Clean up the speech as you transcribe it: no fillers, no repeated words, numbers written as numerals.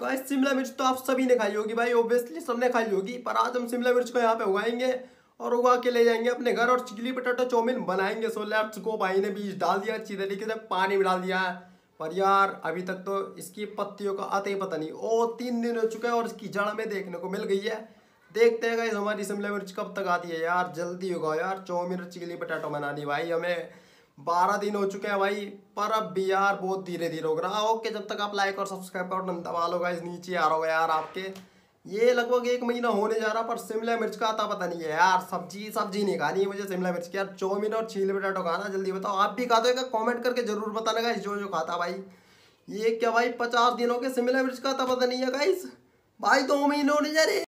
Guys Shimla मिर्च तो आप सभी ने खाई होगी भाई, ऑब्वियसली सबने खाई होगी। पर आज हम शिमला मिर्च को यहाँ पे उगाएंगे और उगा के ले जाएंगे अपने घर और चिली पटाटो चाउमीन बनाएंगे। So let's go. भाई ने बीज डाल दिया अच्छी तरीके से, पानी भी डाल दिया है। पर यार अभी तक तो इसकी पत्तियों का आते ही पता नहीं। ओ 3 दिन हो चुके हैं और इसकी जड़ में देखने को मिल गई है। देखते हैं गाइस हमारी शिमला मिर्च कब तक आती है। यार जल्दी होगा यार, चाउमीन और चिली पटाटो बनानी भाई हमें। 12 दिन हो चुके हैं भाई, पर अब भी यार बहुत धीरे धीरे हो रहा। ओके, जब तक आप लाइक और सब्सक्राइब का बटन दबा लो गाइस, नीचे आ रहा होगा यार आपके। ये लगभग 1 महीना होने जा रहा, पर शिमला मिर्च का आता पता नहीं है यार। सब्जी नहीं खानी है मुझे शिमला मिर्च की यार। चाउमीन और चिली पटाटो खाना। जल्दी बताओ आप भी खाते हो क्या? कमेंट करके जरूर बताना गाइस जो जो खाता भाई। ये क्या भाई 50 दिन हो गए शिमला मिर्च का आता पता नहीं है गाइस। भाई 2 महीने होने जा रहे।